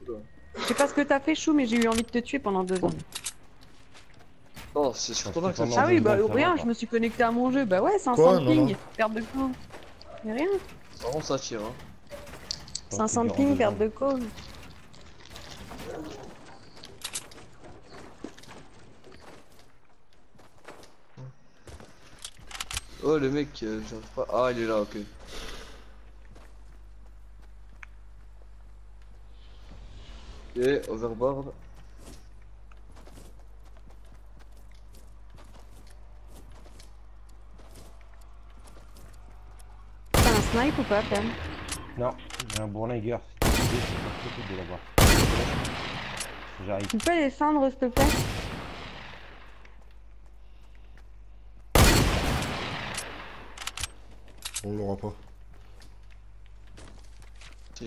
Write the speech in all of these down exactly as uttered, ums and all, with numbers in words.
Je sais pas ce que t'as fait, Chou, mais j'ai eu envie de te tuer pendant deux ans. Non, c'est surtout là que ça Ah oui, bah rien, je me suis connecté à mon jeu. Bah ouais, cinq cents de ping, perte de call. Y'a rien. Vraiment, ça tire. Hein. cinq cents de ping, perte de call. Oh, le mec, euh, j'arrive pas. Ah, il est là, ok. Ok, overboard. T'as un snipe ou pas, Pam? Non, j'ai un bourlingueur. C'est possible de l'avoir. J'arrive. Tu peux les feindre, s'il te plaît? On l'aura pas. Si.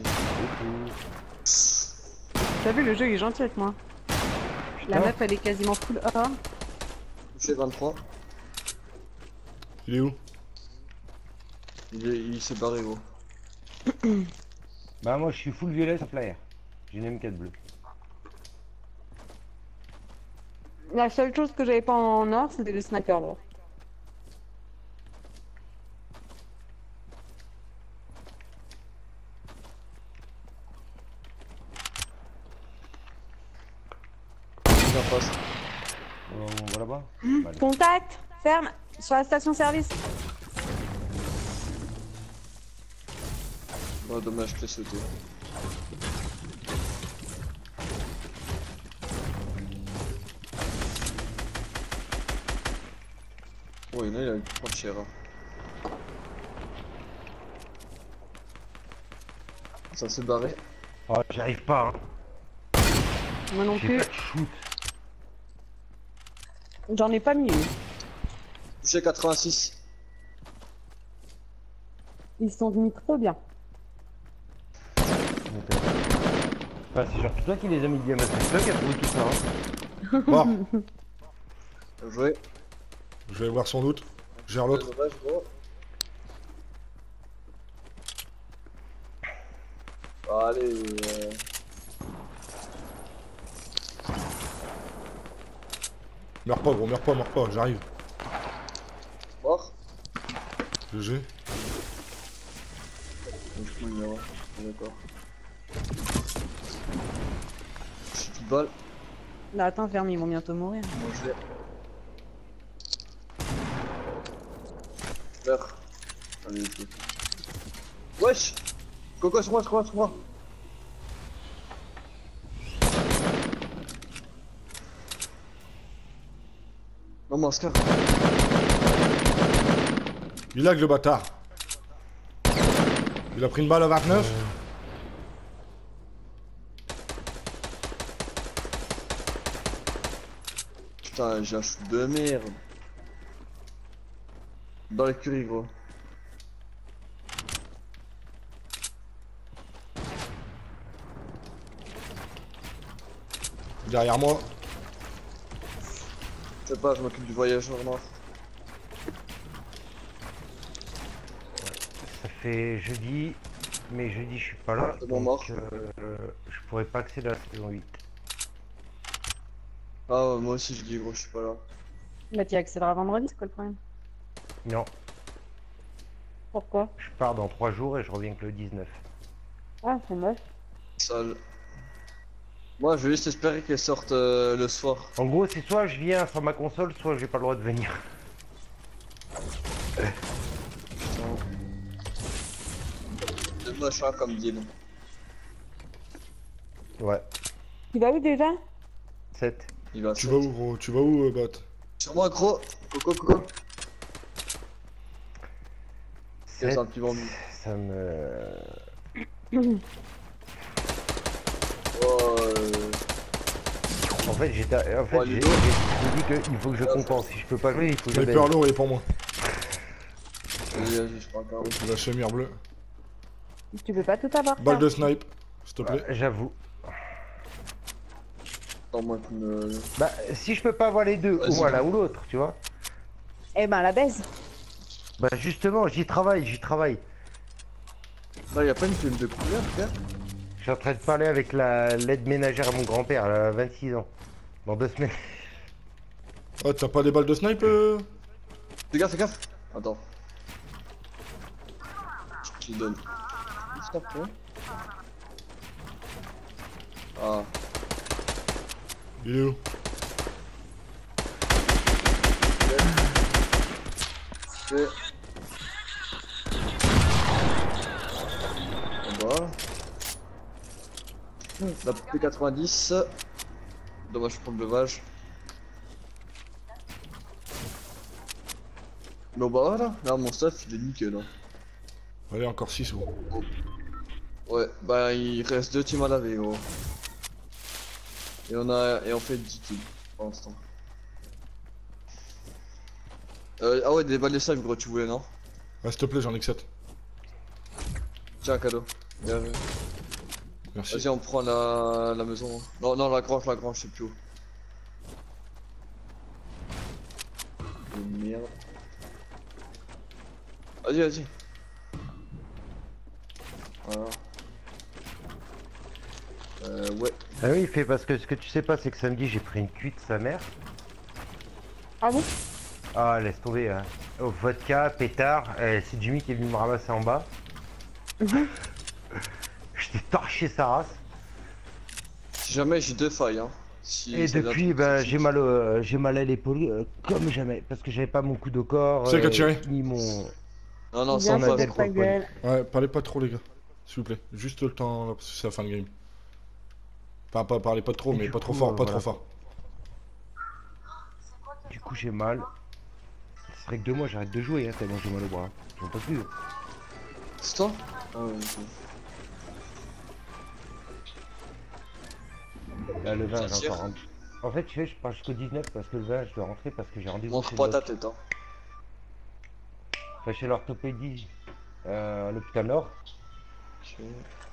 T'as vu, le jeu il est gentil avec moi. La meuf elle est quasiment full A. Touché vingt-trois. Il est où? Il est- il s'est barré, gros. Bah moi je suis full violet sur flyer. J'ai une M quatre bleue. La seule chose que j'avais pas en or c'était le sniper là. Il en face. Euh, on va là-bas. Mmh. Contact, ferme, sur la station service. Oh, dommage, je t'ai sauté. Oh, il y en a, il a une grande chère. Hein. Ça s'est barré. Oh, j'arrive pas. Hein. Moi non plus. J'en ai pas mis une. Touché quatre-vingt-six. Ils sont mis trop bien. Bah, c'est surtout toi qui les a mis diamants. C'est toi qui a trouvé tout ça. Hein. Bon. Bien joué. Je vais voir sans doute. Gère l'autre. Dommage, gros. Allez. Euh... Meurs pas gros, meurs pas, meurs pas, j'arrive. Mort. G G. Je me mets, d'accord. Je suis toute balle. Là attends, ferme, ils vont bientôt mourir. Moi je l'ai. Meurs. Allez, je wesh. Coco sur moi, sur moi, sur moi. Non, mon Oscar. Il lag le bâtard. Il a pris une balle à vingt-neuf. Putain, j'ai un shoot de merde. Dans l'écurie, gros. Derrière moi. Je sais pas, je m'occupe du voyageur noir. Ça fait jeudi, mais jeudi je suis pas là. C'est bon, donc, mort. euh, je pourrais pas accéder à la saison huit. Ah, ouais, moi aussi je dis, gros, je suis pas là. Bah tu accéderas vendredi, c'est quoi le problème? Non, Pourquoi? je pars dans trois jours et je reviens que le dix-neuf. Ah, c'est moche. Sale. Moi, je vais juste espérer qu'elle sorte euh, le soir. En gros, c'est soit je viens sur ma console, soit j'ai pas le droit de venir. C'est moche, hein, comme deal. Ouais, Tu vas où déjà? sept. Il va Tu sept. vas où gros? Tu vas où euh, Bat? Sur moi, gros. Coco, coco. sept, C'est un petit vendu. ça me... Oh, euh... En fait, j'étais... En fait, Oh, j'ai les j'ai dit qu'il faut que je compense. Si je peux pas jouer, il faut que je Sniper baisse. lourd, il est pour moi. Vas-y, vas-y, je prends un carreau. Il a chémire bleu. Tu peux pas tout avoir. Balle ça. de snipe, s'il te plaît. Ouais, j'avoue. Attends-moi qu'il me... Bah, si je peux pas avoir les deux, Vas-y. ou l'un ou l'autre, tu vois. Eh ben la baise. Bah, justement, j'y travaille, j'y travaille. Là, y'a pas une film de couleur, frère. suis en train de parler avec la l'aide ménagère à mon grand-père, elle a vingt-six ans. Dans deux semaines. Oh, t'as pas des balles de snipe euh... Fais gaffe, fais gaffe. Attends. Je te le donne. Stop, ouais. Ah. Il est où? C'est... En bas. La P quatre-vingt-dix. Dommage pour le levage. Mais bah là, là mon stuff il est nickel. Hein. Allez, encore six ou. Ouais, bah il reste deux teams à laver gros. Et on a et on fait dix kills pour l'instant. Euh, ah ouais, des balles de sable gros, tu voulais non? Ah, s'il te plaît, j'en ai que sept. Tiens, un cadeau. Bien vu. Merci. Vas-y, on prend la, la maison. Non, non, la grange, la grange, je sais plus où. Oh, merde. Vas-y, vas-y. Voilà. Euh, ouais. Ah oui, il fait parce que ce que tu sais pas, c'est que samedi j'ai pris une cuite sa mère. Ah bon? Ah, laisse tomber. Hein. Oh, vodka, pétard, euh, c'est Jimmy qui est venu me ramasser en bas. Mhm. Je t'ai torché sa race. Si jamais j'ai deux failles, hein. Si Et ça vient depuis, tout bah, petit. j'ai mal, au- j'ai mal à l'épaule euh, comme jamais. Parce que j'avais pas mon coup de corps. C'est qui a tiré ni mon. Non, non, Bien sans on a phase, des fait gros. ta gueule. Ouais, parlez pas trop, les gars. S'il vous plaît. Juste le temps, là, parce que c'est la fin de game. Enfin, pas parlez pas trop, Et mais du pas trop coup, fort, euh, pas voilà. trop fort. Du coup, j'ai mal. Ce serait que deux mois, j'arrête de jouer, hein, tellement j'ai mal au bras. J'en peux plus. C'est toi? Ah ouais, ok. Là, le vingt, Ça j'ai tire. encore rendu. En fait, tu sais, je pars jusqu'au dix-neuf parce que le vingt, je dois rentrer parce que j'ai rendez-vous Montre chez pas le ta doc. tête, hein. Enfin, chez l'orthopédie euh, à l'hôpital Nord. Ok.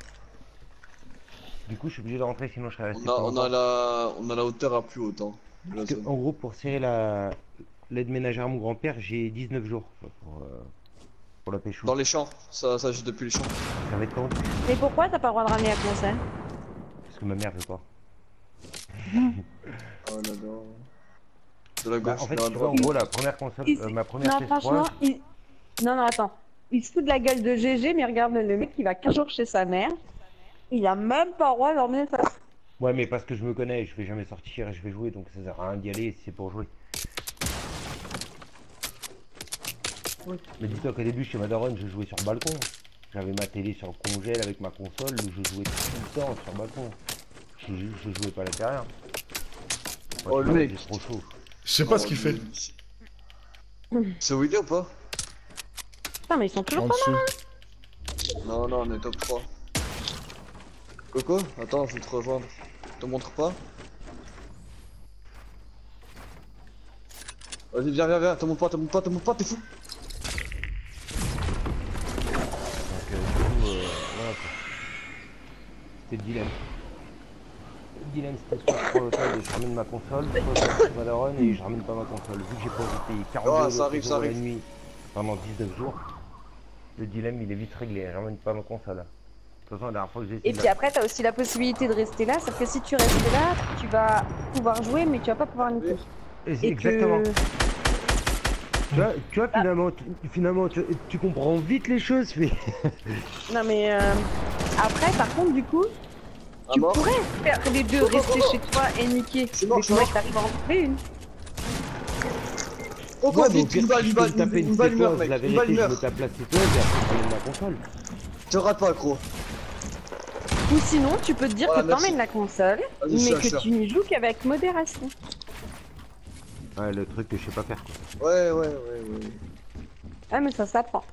Du coup, je suis obligé de rentrer, sinon je serais resté On a, plus on a longtemps. la, on a la hauteur à plus haute, hein. de la Parce que, zone. en gros, pour serrer la l'aide ménagère à mon grand-père, j'ai dix-neuf jours pour, euh, pour la pécho. Dans les champs, ça, ça juste depuis les champs. Ça va être quand? Mais pourquoi t'as pas le droit de ramener la console? Parce que ma mère veut pas. Oh là là. De la Bah, gauche, en fait, vers la tu vois, en droite. gros, la première console, Il- euh, ma première Non, P S franchement, trois, il... Non, non, attends. Il se fout de la gueule de G G, mais regarde le mec, il va quinze jours chez sa mère. Il a même pas le droit d'emmener sa... ouais, mais parce que je me connais, je vais jamais sortir et je vais jouer, donc ça sert à rien d'y aller si c'est pour jouer. Oui. Mais dis-toi qu'au début, chez ma daronne, je jouais sur le balcon. J'avais ma télé sur le congèle avec ma console, où je jouais tout le temps sur le balcon. Je, je jouais pas à l'intérieur. Oh, le mec. C'est trop chaud. Je sais pas Oh, ce qu'il fait. lui. C'est vidéo ou pas? Putain, mais ils sont toujours En pas là. dessous. Non, non, on est top trois. Coco, attends, je vais te rejoindre. Je te montre pas. Vas-y, viens, viens, viens, te montre pas, te montre pas, te montre pas, t'es fou. Donc, euh, du coup, euh, voilà quoi. C'était le dilemme. Le dilemme, c'était soit je prends l'hôtel et je ramène ma console, soit je reste chez ma daronne et je ramène pas ma console. Vu que j'ai pas envie de payer quarante Ah, euros ça arrive, ça la arrive. nuit pendant dix-neuf jours, le dilemme il est vite réglé. Je ramène pas ma console. De toute façon, la dernière fois que j'ai essayé Et de puis la- après, t'as aussi la possibilité de rester là. Sauf que si tu restes là, tu vas pouvoir jouer, mais tu vas pas pouvoir niquer. Et c'est Et exactement. que... Tu vois, tu vois finalement, tu, finalement tu, tu comprends vite les choses. Mais... Non, mais euh... après, par contre, du coup, Ah, tu mort. pourrais faire les deux, Oh, oh, rester oh. chez toi et niquer. Je suis mort, Mais je suis faudrait mort. que t'arrives à en trouver une. Coco, Ouais, mais au vite, pire, une balle, si une je peux balle, me taper une une balle, C meurt, quinze, mec. la Une balle, vérité, je me meurt. tape la C quinze et après je ramène ma console. Te rate pas, gros. Ou sinon, tu peux te dire Voilà, que merci. t'emmènes la console, Vas-y, mais cher, que cher. tu n'y joues qu'avec modération. Ouais, le truc que je sais pas faire. Quoi. Ouais, ouais, ouais, ouais. Ah, mais ça s'apprend.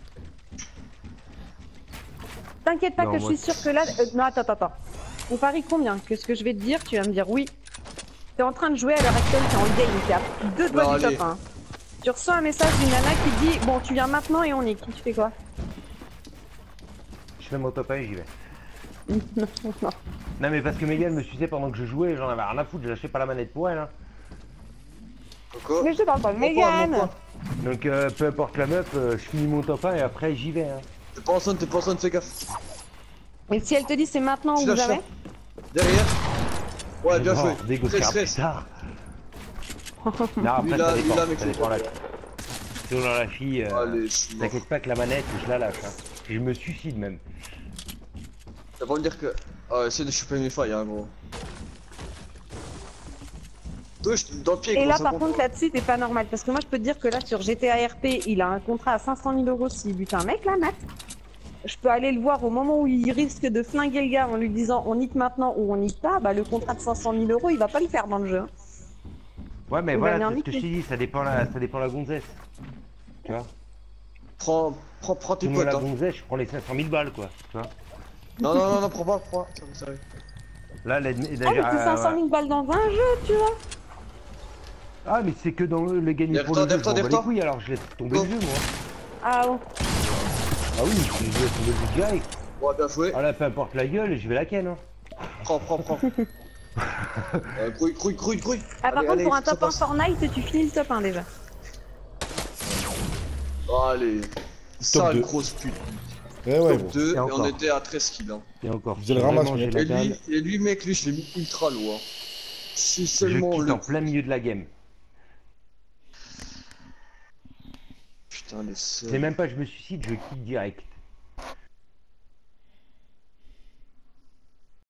T'inquiète pas Non, que moi, je suis sûre que là... euh, non, attends, attends, attends. On parie combien? Que ce que je vais te dire, tu vas me dire oui. T'es en train de jouer à l'heure actuelle, t'es en game, t'es à deux doigts Non, du allez. top un. Tu reçois un message d'une nana qui dit bon, tu viens maintenant et on est. Tu fais quoi? Je fais mon top un et j'y vais. Non, non. Non mais parce que Megan me suçait pendant que je jouais, j'en avais rien à foutre, je lâchais pas la manette pour elle. Hein. Coco. Mais je te parle pas de Mon point, mon Mégane. point. Donc euh, peu importe la meuf, euh, je finis mon top un et après j'y vais. Hein. T'es pas en zone, t'es pas en zone, fais gaffe. Et si elle te dit c'est maintenant Je ou lâche jamais? ça. Derrière. Ouais, bien Non, joué. négocier Stress, plus stress. tard. Non, après, Lui, là, ça lui, dépend. là, mec, Ça le dépend la... combat. Selon la fille, euh, Allez, je suis mort. t'inquiète pas que la manette, je la lâche. Hein. Je me suicide même. Ça va me dire que. Ah, essaye de choper mes failles, hein, gros. Touche dans le pied, Et gros, là, ça par compte contre, pas. là-dessus, t'es pas normal. Parce que moi, je peux te dire que là, sur G T A R P, il a un contrat à cinq cent mille euros s'il bute un mec, là, Matt. Je peux aller le voir au moment où il risque de flinguer le gars en lui disant on nique maintenant ou on nique pas. Bah, le contrat de cinq cent mille euros, il va pas le faire dans le jeu. hein. Ouais, mais Il va voilà, venir c'est ce que je niquer. t'ai dit, ça dépend la, ça dépend la gonzesse. Tu vois? Prends, prends, prends tes Selon potes, la hein. gonzesse, je prends les cinq cent mille balles, quoi. Tu vois? Non, non, non, non, prends pas, prends pas. Ça me sert. Là, la, la- Ah, mais c'est euh, cinq cent mille balles dans un jeu, tu vois. Ah, mais c'est que dans le, le gagner Derrière pour toi, le jeu, je derrière toi, m'en bats les derrière toi. couilles, alors je laisse tomber Go. le jeu, moi. Ah, oh. Ah oui, je laisse tomber le jeu direct. Ouais, bien joué. Ah là, peu importe la gueule, je vais la ken, hein. Prends, prends, prends. euh, grouille, grouille, grouille, grouille. Ah, par Allez, contre, allez, pour un ça top un passe. Fortnite, tu finis le top un déjà. Allez. Sale deux. grosse pute. Eh ouais, Top gros. deux, Et et on encore. était à treize kills. Hein. Et encore, Vous si allez vraiment ramasser, j'ai mec. la Et dalle, lui, et lui, mec, lui, je l'ai mis ultra loin. Si je seulement quitte le. en plein milieu de la game. Putain, les C'est seuls. même pas je me suicide, je quitte direct.